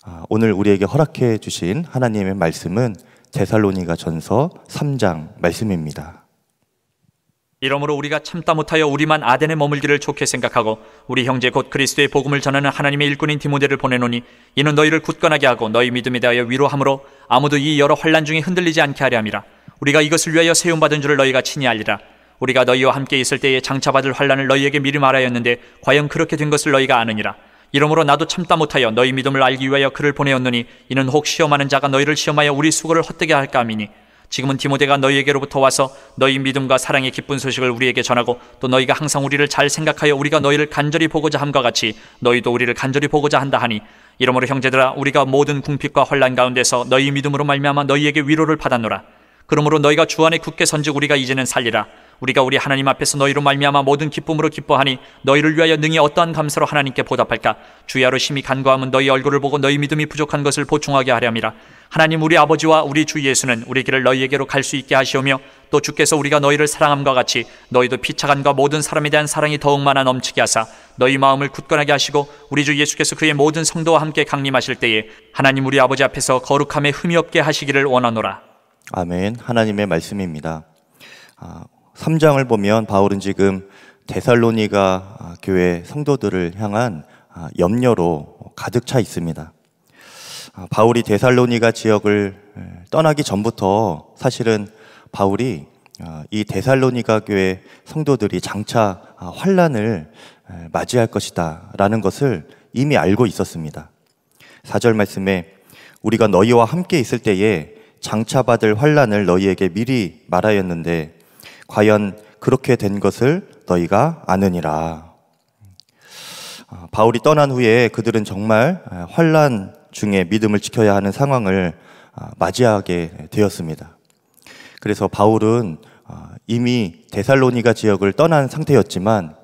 오늘 우리에게 허락해 주신 하나님의 말씀은 데살로니가전서 3장 말씀입니다. 이러므로 우리가 참다 못하여 우리만 아덴에 머물기를 좋게 생각하고 우리 형제 곧 그리스도의 복음을 전하는 하나님의 일꾼인 디모데를 보내노니 이는 너희를 굳건하게 하고 너희 믿음에 대하여 위로함으로 아무도 이 여러 환난 중에 흔들리지 않게 하려 함이라. 우리가 이것을 위하여 세움받은 줄을 너희가 친히 알리라. 우리가 너희와 함께 있을 때에 장차받을 환난을 너희에게 미리 말하였는데 과연 그렇게 된 것을 너희가 아느니라. 이러므로 나도 참다 못하여 너희 믿음을 알기 위하여 그를 보내었노니 이는 혹 시험하는 자가 너희를 시험하여 우리 수고를 헛되게 할까 함이니 지금은 디모데가 너희에게로부터 와서 너희 믿음과 사랑의 기쁜 소식을 우리에게 전하고 또 너희가 항상 우리를 잘 생각하여 우리가 너희를 간절히 보고자 함과 같이 너희도 우리를 간절히 보고자 한다 하니 이러므로 형제들아 우리가 모든 궁핍과 환난 가운데서 너희 믿음으로 말미암아 너희에게 위로를 받았노라. 그러므로 너희가 주 안에 굳게 선즉 우리가 이제는 살리라. 우리가 우리 하나님 앞에서 너희로 말미암아 모든 기쁨으로 기뻐하니 너희를 위하여 능히 어떠한 감사로 하나님께 보답할까. 주야로 심히 간구함은 너희 얼굴을 보고 너희 믿음이 부족한 것을 보충하게 하려 함이라. 하나님 우리 아버지와 우리 주 예수는 우리 길을 너희에게로 갈 수 있게 하시오며 또 주께서 우리가 너희를 사랑함과 같이 너희도 피차간과 모든 사람에 대한 사랑이 더욱 많아 넘치게 하사 너희 마음을 굳건하게 하시고 우리 주 예수께서 그의 모든 성도와 함께 강림하실 때에 하나님 우리 아버지 앞에서 거룩함에 흠이 없게 하시기를 원하노라. 아멘. 하나님의 말씀입니다. 3장을 보면 바울은 지금 데살로니가 교회 성도들을 향한 염려로 가득 차 있습니다. 바울이 데살로니가 지역을 떠나기 전부터 사실은 바울이 이 데살로니가 교회 성도들이 장차 환난을 맞이할 것이다 라는 것을 이미 알고 있었습니다. 4절 말씀에 우리가 너희와 함께 있을 때에 장차 받을 환난을 너희에게 미리 말하였는데 과연 그렇게 된 것을 너희가 아느니라. 바울이 떠난 후에 그들은 정말 환난 중에 믿음을 지켜야 하는 상황을 맞이하게 되었습니다. 그래서 바울은 이미 데살로니가 지역을 떠난 상태였지만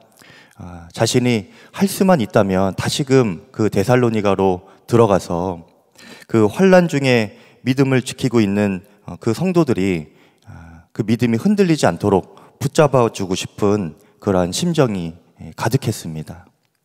자신이 할 수만 있다면 다시금 그 데살로니가로 들어가서 그 환난 중에 믿음을 지키고 있는 그 성도들이 그 믿음이 흔들리지 않도록 붙잡아주고 싶은 그러한 심정이 가득했습니다.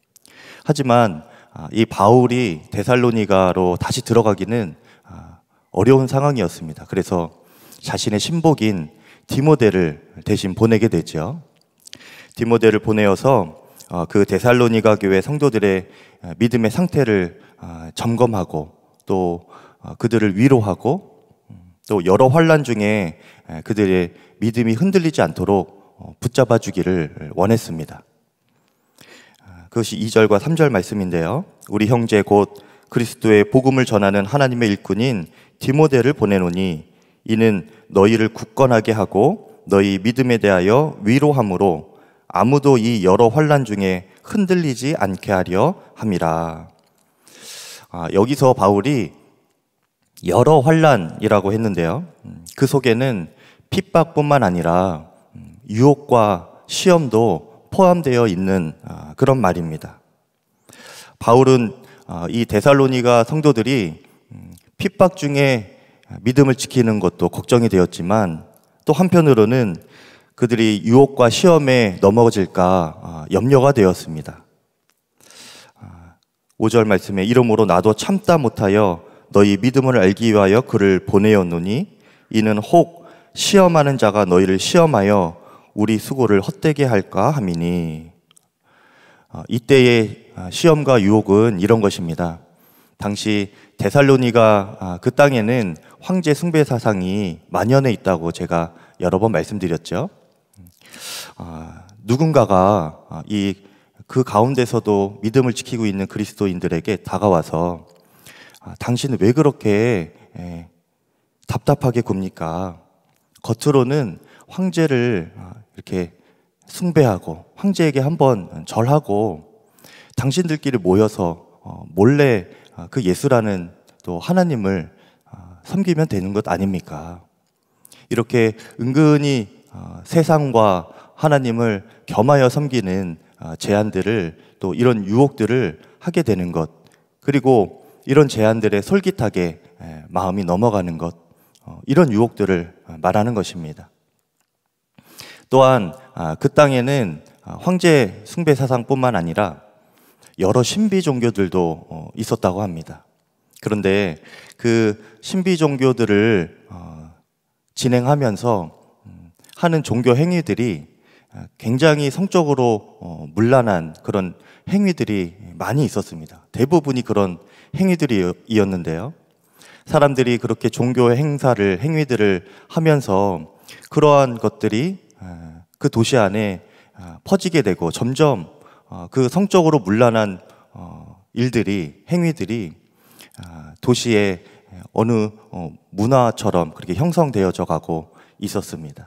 하지만 이 바울이 데살로니가로 다시 들어가기는 어려운 상황이었습니다. 그래서 자신의 신복인 디모데를 대신 보내게 되죠. 디모데를 보내어서 그 데살로니가 교회 성도들의 믿음의 상태를 점검하고 또 그들을 위로하고 또 여러 환난 중에 그들의 믿음이 흔들리지 않도록 붙잡아 주기를 원했습니다. 그것이 2절과 3절 말씀인데요. 우리 형제 곧 그리스도의 복음을 전하는 하나님의 일꾼인 디모데를 보내노니 이는 너희를 굳건하게 하고 너희 믿음에 대하여 위로함으로 아무도 이 여러 환난 중에 흔들리지 않게 하려 함이라. 여기서 바울이 여러 환난이라고 했는데요. 그 속에는 핍박뿐만 아니라 유혹과 시험도 포함되어 있는 그런 말입니다. 바울은 이 데살로니가 성도들이 핍박 중에 믿음을 지키는 것도 걱정이 되었지만 또 한편으로는 그들이 유혹과 시험에 넘어질까 염려가 되었습니다. 5절 말씀에 이러므로 나도 참다 못하여 너희 믿음을 알기 위하여 그를 보내었노니 이는 혹 시험하는 자가 너희를 시험하여 우리 수고를 헛되게 할까 함이니. 이때의 시험과 유혹은 이런 것입니다. 당시 데살로니가 그 땅에는 황제 숭배 사상이 만연해 있다고 제가 여러 번 말씀드렸죠. 누군가가 그 가운데서도 믿음을 지키고 있는 그리스도인들에게 다가와서 당신은 왜 그렇게 답답하게 굽니까? 겉으로는 황제를 이렇게 숭배하고 황제에게 한번 절하고 당신들끼리 모여서 몰래 그 예수라는 또 하나님을 섬기면 되는 것 아닙니까? 이렇게 은근히 세상과 하나님을 겸하여 섬기는 제안들을 또 이런 유혹들을 하게 되는 것, 그리고 이런 제안들에 솔깃하게 마음이 넘어가는 것, 이런 유혹들을 말하는 것입니다. 또한 그 땅에는 황제 숭배 사상뿐만 아니라 여러 신비 종교들도 있었다고 합니다. 그런데 그 신비 종교들을 진행하면서 하는 종교 행위들이 굉장히 성적으로 문란한 그런 행위들이 많이 있었습니다. 대부분이 그런 행위들이었는데요. 사람들이 그렇게 종교 행위들을 하면서 그러한 것들이 그 도시 안에 퍼지게 되고 점점 그 성적으로 문란한 행위들이 도시의 어느 문화처럼 그렇게 형성되어져 가고 있었습니다.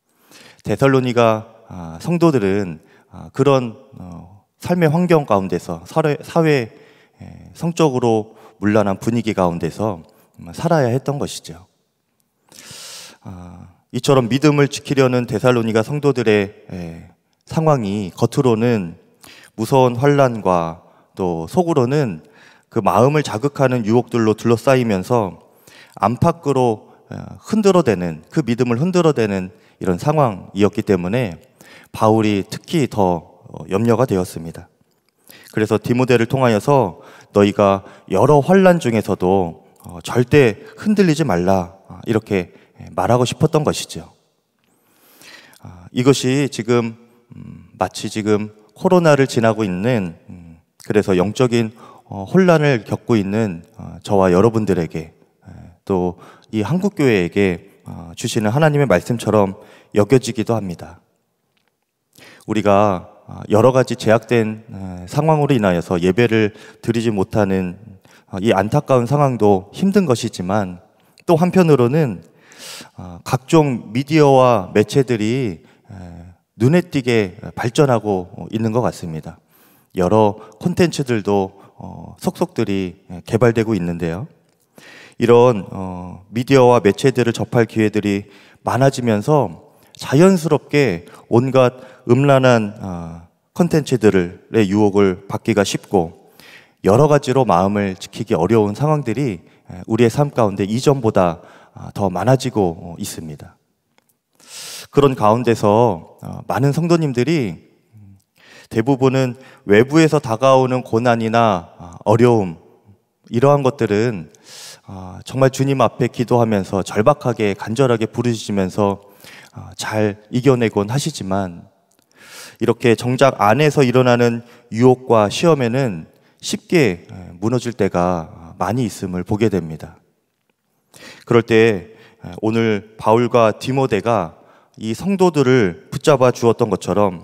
데살로니가 성도들은 그런 삶의 환경 가운데서 사회 성적으로 문란한 분위기 가운데서 살아야 했던 것이죠. 이처럼 믿음을 지키려는 데살로니가 성도들의 상황이 겉으로는 무서운 환난과 또 속으로는 그 마음을 자극하는 유혹들로 둘러싸이면서 안팎으로 흔들어대는, 그 믿음을 흔들어대는 이런 상황이었기 때문에 바울이 특히 더 염려가 되었습니다. 그래서 디모데를 통하여서 너희가 여러 환난 중에서도 절대 흔들리지 말라, 이렇게 말하고 싶었던 것이죠. 이것이 지금 마치 지금 코로나를 지나고 있는, 그래서 영적인 혼란을 겪고 있는 저와 여러분들에게, 또 이 한국교회에게 주시는 하나님의 말씀처럼 여겨지기도 합니다. 우리가 여러 가지 제약된 상황으로 인하여서 예배를 드리지 못하는 이 안타까운 상황도 힘든 것이지만, 또 한편으로는 각종 미디어와 매체들이 눈에 띄게 발전하고 있는 것 같습니다. 여러 콘텐츠들도 속속들이 개발되고 있는데요. 이런 미디어와 매체들을 접할 기회들이 많아지면서 자연스럽게 온갖 음란한 콘텐츠들의 유혹을 받기가 쉽고, 여러 가지로 마음을 지키기 어려운 상황들이 우리의 삶 가운데 이전보다 더 많아지고 있습니다. 그런 가운데서 많은 성도님들이 대부분은 외부에서 다가오는 고난이나 어려움, 이러한 것들은 정말 주님 앞에 기도하면서 절박하게 간절하게 부르짖으면서 잘 이겨내곤 하시지만, 이렇게 정작 안에서 일어나는 유혹과 시험에는 쉽게 무너질 때가 많이 있음을 보게 됩니다. 그럴 때 오늘 바울과 디모데가 이 성도들을 붙잡아 주었던 것처럼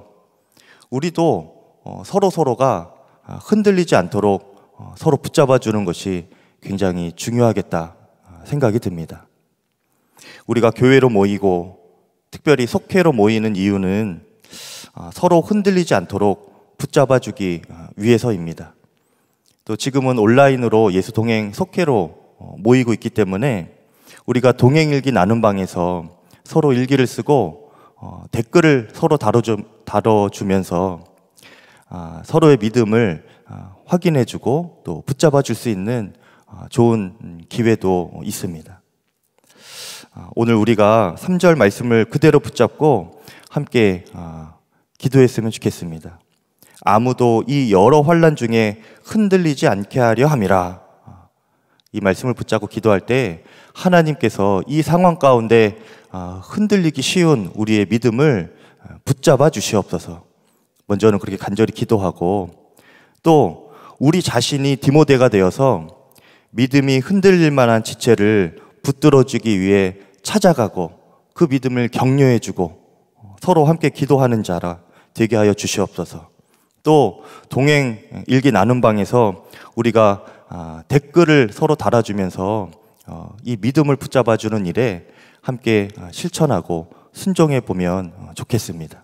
우리도 서로가 흔들리지 않도록 서로 붙잡아 주는 것이 굉장히 중요하겠다 생각이 듭니다. 우리가 교회로 모이고 특별히 속회로 모이는 이유는 서로 흔들리지 않도록 붙잡아 주기 위해서입니다. 또 지금은 온라인으로 예수 동행 속회로 모이고 있기 때문에 우리가 동행일기 나눔 방에서 서로 일기를 쓰고 댓글을 서로 다뤄주면서 서로의 믿음을 확인해주고 또 붙잡아 줄 수 있는 좋은 기회도 있습니다. 오늘 우리가 3절 말씀을 그대로 붙잡고 함께 기도했으면 좋겠습니다. 아무도 이 여러 환난 중에 흔들리지 않게 하려 함이라. 이 말씀을 붙잡고 기도할 때 하나님께서 이 상황 가운데 흔들리기 쉬운 우리의 믿음을 붙잡아 주시옵소서. 먼저는 그렇게 간절히 기도하고, 또 우리 자신이 디모데가 되어서 믿음이 흔들릴 만한 지체를 붙들어주기 위해 찾아가고 그 믿음을 격려해주고 서로 함께 기도하는 자라 되게 하여 주시옵소서. 또 동행 일기 나눔 방에서 우리가 댓글을 서로 달아주면서 이 믿음을 붙잡아주는 일에 함께 실천하고 순종해 보면 좋겠습니다.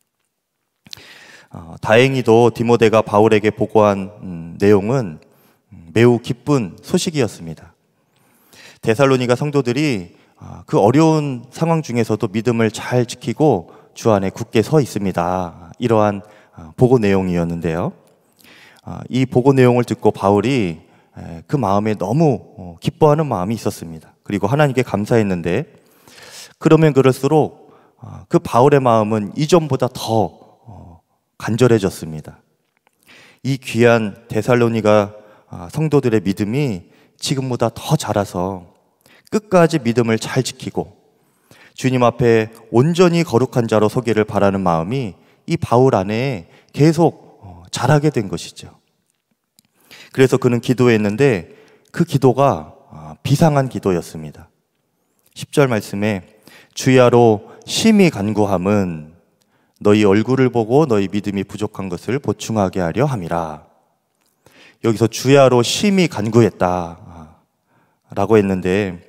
다행히도 디모데가 바울에게 보고한 내용은 매우 기쁜 소식이었습니다. 데살로니가 성도들이 그 어려운 상황 중에서도 믿음을 잘 지키고 주 안에 굳게 서 있습니다. 이러한 보고 내용이었는데요. 이 보고 내용을 듣고 바울이 그 마음에 너무 기뻐하는 마음이 있었습니다. 그리고 하나님께 감사했는데, 그러면 그럴수록 그 바울의 마음은 이전보다 더 간절해졌습니다. 이 귀한 데살로니가 성도들의 믿음이 지금보다 더 자라서 끝까지 믿음을 잘 지키고 주님 앞에 온전히 거룩한 자로 서기를 바라는 마음이 이 바울 안에 계속 자라게 된 것이죠. 그래서 그는 기도했는데 그 기도가 비상한 기도였습니다. 10절 말씀에 주야로 심히 간구함은 너희 얼굴을 보고 너희 믿음이 부족한 것을 보충하게 하려 함이라. 여기서 주야로 심히 간구했다 라고 했는데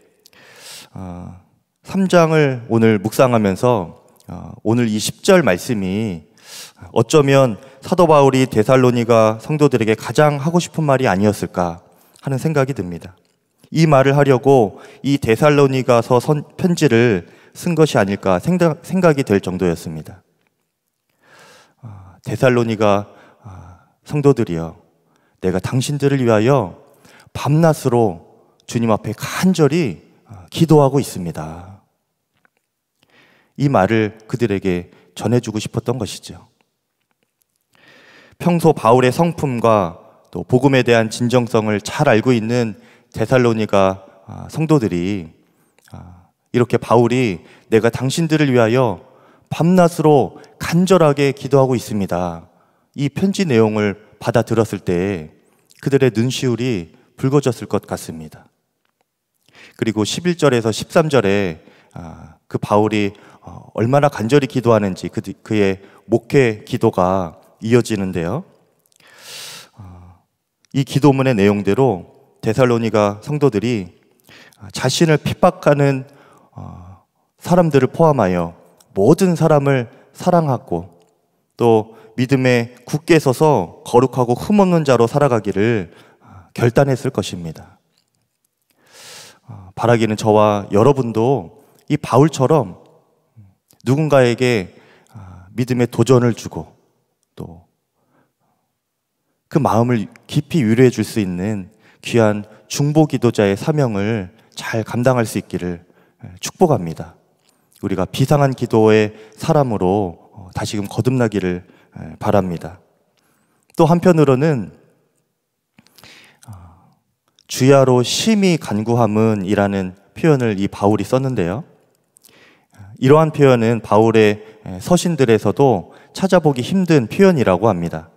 3장을 오늘 묵상하면서 오늘 이 10절 말씀이 어쩌면 사도 바울이 데살로니가 성도들에게 가장 하고 싶은 말이 아니었을까 하는 생각이 듭니다. 이 말을 하려고 이 데살로니가서 편지를 쓴 것이 아닐까 생각이 될 정도였습니다. 데살로니가 성도들이여, 내가 당신들을 위하여 밤낮으로 주님 앞에 간절히 기도하고 있습니다. 이 말을 그들에게 전해주고 싶었던 것이죠. 평소 바울의 성품과 또 복음에 대한 진정성을 잘 알고 있는 데살로니가 성도들이 이렇게 바울이 내가 당신들을 위하여 밤낮으로 간절하게 기도하고 있습니다, 이 편지 내용을 받아들었을 때 그들의 눈시울이 붉어졌을 것 같습니다. 그리고 11절에서 13절에 그 바울이 얼마나 간절히 기도하는지 그의 목회 기도가 이어지는데요. 이 기도문의 내용대로 데살로니가 성도들이 자신을 핍박하는 사람들을 포함하여 모든 사람을 사랑하고 또 믿음에 굳게 서서 거룩하고 흠없는 자로 살아가기를 결단했을 것입니다. 바라기는 저와 여러분도 이 바울처럼 누군가에게 믿음의 도전을 주고 또 그 마음을 깊이 위로해 줄 수 있는 귀한 중보 기도자의 사명을 잘 감당할 수 있기를 축복합니다. 우리가 비상한 기도의 사람으로 다시금 거듭나기를 바랍니다. 또 한편으로는 주야로 심히 간구함은 이라는 표현을 이 바울이 썼는데요. 이러한 표현은 바울의 서신들에서도 찾아보기 힘든 표현이라고 합니다.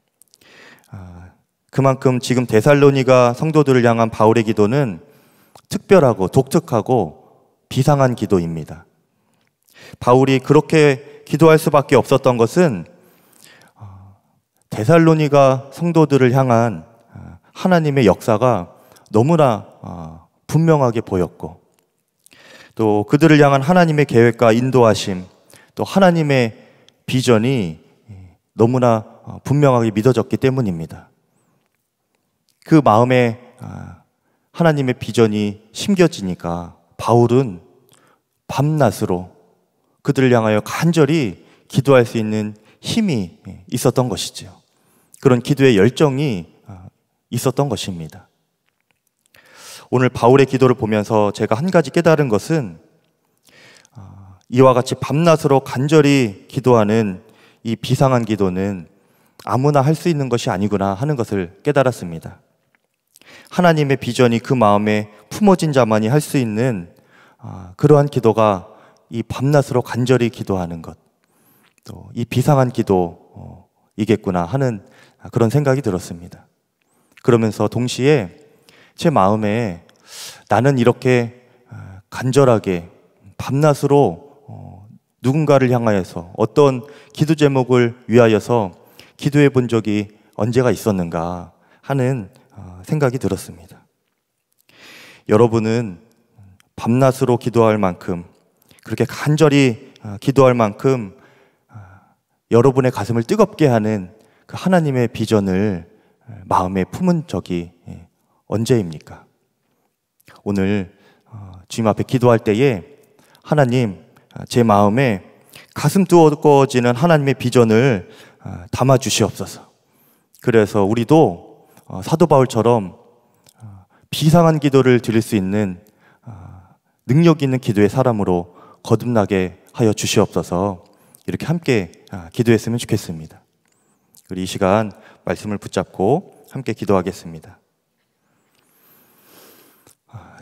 그만큼 지금 데살로니가 성도들을 향한 바울의 기도는 특별하고 독특하고 비상한 기도입니다. 바울이 그렇게 기도할 수밖에 없었던 것은 데살로니가 성도들을 향한 하나님의 역사가 너무나 분명하게 보였고 또 그들을 향한 하나님의 계획과 인도하심 또 하나님의 비전이 너무나 분명하게 믿어졌기 때문입니다. 그 마음에 하나님의 비전이 심겨지니까 바울은 밤낮으로 그들을 향하여 간절히 기도할 수 있는 힘이 있었던 것이죠. 그런 기도의 열정이 있었던 것입니다. 오늘 바울의 기도를 보면서 제가 한 가지 깨달은 것은 이와 같이 밤낮으로 간절히 기도하는 이 비상한 기도는 아무나 할 수 있는 것이 아니구나 하는 것을 깨달았습니다. 하나님의 비전이 그 마음에 품어진 자만이 할 수 있는 그러한 기도가 이 밤낮으로 간절히 기도하는 것, 또 이 비상한 기도이겠구나 하는 그런 생각이 들었습니다. 그러면서 동시에 제 마음에 나는 이렇게 간절하게 밤낮으로 누군가를 향하여서 어떤 기도 제목을 위하여서 기도해 본 적이 언제가 있었는가 하는 생각이 들었습니다. 여러분은 밤낮으로 기도할 만큼 그렇게 간절히 기도할 만큼 여러분의 가슴을 뜨겁게 하는 그 하나님의 비전을 마음에 품은 적이 언제입니까? 오늘 주님 앞에 기도할 때에 하나님, 제 마음에 가슴 뜨거워지는 하나님의 비전을 담아 주시옵소서. 그래서 우리도 사도 바울처럼 비상한 기도를 드릴 수 있는 능력 있는 기도의 사람으로 거듭나게 하여 주시옵소서. 이렇게 함께 기도했으면 좋겠습니다. 우리 이 시간 말씀을 붙잡고 함께 기도하겠습니다.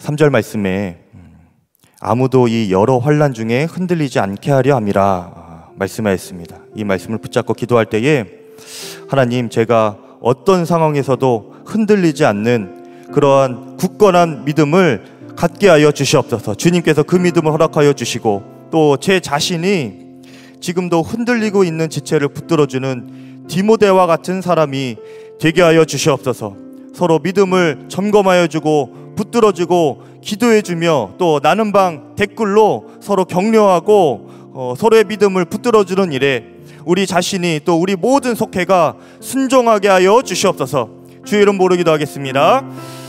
3절 말씀에 아무도 이 여러 환난 중에 흔들리지 않게 하려 함이라 말씀하였습니다. 이 말씀을 붙잡고 기도할 때에 하나님, 제가 어떤 상황에서도 흔들리지 않는 그러한 굳건한 믿음을 갖게 하여 주시옵소서. 주님께서 그 믿음을 허락하여 주시고 또 제 자신이 지금도 흔들리고 있는 지체를 붙들어주는 디모데와 같은 사람이 되게 하여 주시옵소서. 서로 믿음을 점검하여 주고 붙들어주고 기도해주며 또 나는 방 댓글로 서로 격려하고 서로의 믿음을 붙들어주는 일에 우리 자신이 또 우리 모든 속회가 순종하게 하여 주시옵소서. 주의 이름 부르기도 하겠습니다.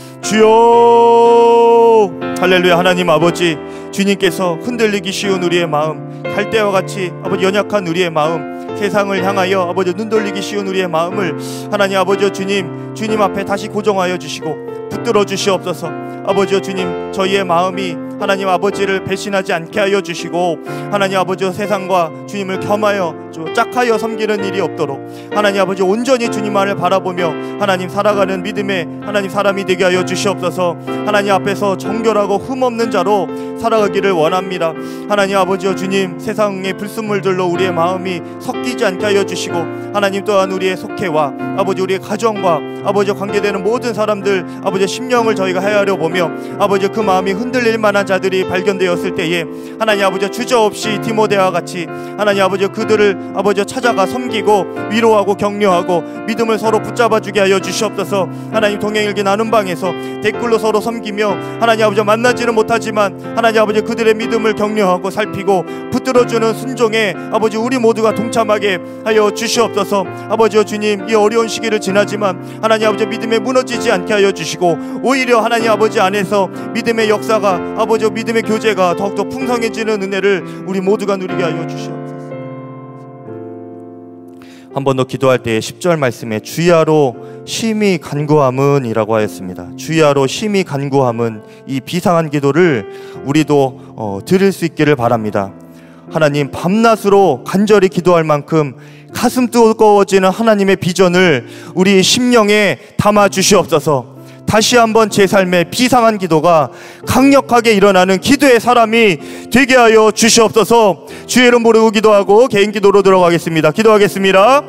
주여, 할렐루야. 하나님 아버지, 주님께서 흔들리기 쉬운 우리의 마음, 갈대와 같이 아버지 연약한 우리의 마음, 세상을 향하여 아버지 눈 돌리기 쉬운 우리의 마음을 하나님 아버지 주님 앞에 다시 고정하여 주시고 붙들어 주시옵소서. 아버지 주님, 저희의 마음이 하나님 아버지를 배신하지 않게 하여 주시고 하나님 아버지 세상과 주님을 겸하여 짝하여 섬기는 일이 없도록 하나님 아버지 온전히 주님만을 바라보며 하나님 살아가는 믿음의 하나님 사람이 되게 하여 주시옵소서. 하나님 앞에서 정결하고 흠없는 자로 살아가기를 원합니다. 하나님 아버지 주님, 세상의 불순물들로 우리의 마음이 섞이지 않게 하여 주시고 하나님 또한 우리의 속회와 아버지 우리의 가정과 아버지 관계되는 모든 사람들 아버지 심령을 저희가 헤아려 보며 아버지 그 마음이 흔들릴 만한 자들이 발견되었을 때에 하나님 아버지 주저없이 디모데와 같이 하나님 아버지 그들을 아버지 찾아가 섬기고 위로하고 격려하고 믿음을 서로 붙잡아 주게 하여 주시옵소서. 하나님 동행일기 나눔 방에서 댓글로 서로 섬기며 하나님 아버지 만나지는 못하지만 하나님 아버지 그들의 믿음을 격려하고 살피고 붙들어주는 순종에 아버지 우리 모두가 동참하게 하여 주시옵소서. 아버지 주님, 이 어려운 시기를 지나지만 하나님 아버지 믿음에 무너지지 않게 하여 주시고 오히려 하나님 아버지 안에서 믿음의 역사가 아버지 믿음의 교제가 더욱더 풍성해지는 은혜를 우리 모두가 누리게 하여 주시옵소서. 한 번 더 기도할 때에 10절 말씀에 주야로 심히 간구함은 이라고 하였습니다. 주야로 심히 간구함은, 이 비상한 기도를 우리도 드릴 수 있기를 바랍니다. 하나님, 밤낮으로 간절히 기도할 만큼 가슴 뜨거워지는 하나님의 비전을 우리 심령에 담아 주시옵소서. 다시 한번 제 삶에 비상한 기도가 강력하게 일어나는 기도의 사람이 되게 하여 주시옵소서. 주의 이름 부르고 기도하고 개인 기도로 들어가겠습니다. 기도하겠습니다.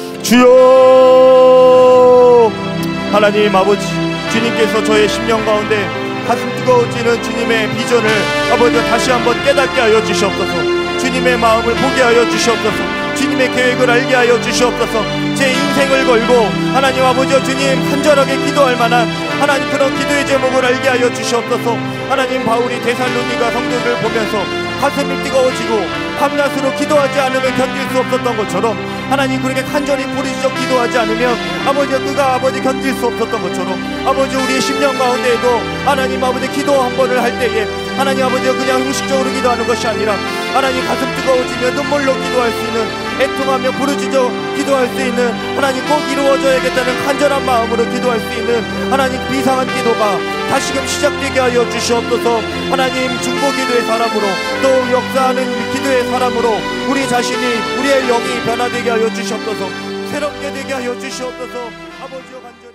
주여, 하나님 아버지, 주님께서 저의 심령 가운데 가슴 뜨거워지는 주님의 비전을 아버지 다시 한번 깨닫게 하여 주시옵소서. 주님의 마음을 보게 하여 주시옵소서. 주님의 계획을 알게 하여 주시옵소서. 제 인생을 걸고 하나님 아버지 주님 간절하게 기도할 만한 하나님 그런 기도의 제목을 알게 하여 주시옵소서. 하나님, 바울이 데살로니가 성도들을 보면서 가슴이 뜨거워지고 밤낮으로 기도하지 않으면 견딜 수 없었던 것처럼 하나님 그렇게 간절히 부르짖어 기도하지 않으면 아버지 그가 아버지 견딜 수 없었던 것처럼 아버지 우리의 심령 가운데에도 하나님 아버지 기도 한 번을 할 때에 하나님 아버지 그냥 형식적으로 기도하는 것이 아니라 하나님 가슴 뜨거워지며 눈물로 기도할 수 있는, 애통하며 부르짖어 기도할 수 있는, 하나님 꼭 이루어져야겠다는 간절한 마음으로 기도할 수 있는 하나님 비상한 기도가 다시금 시작되게 하여 주시옵소서. 하나님 중보기도의 사람으로 또 역사하는 기도의 사람으로 우리 자신이 우리의 영이 변화되게 하여 주시옵소서. 새롭게 되게 하여 주시옵소서. 아버지여 간절히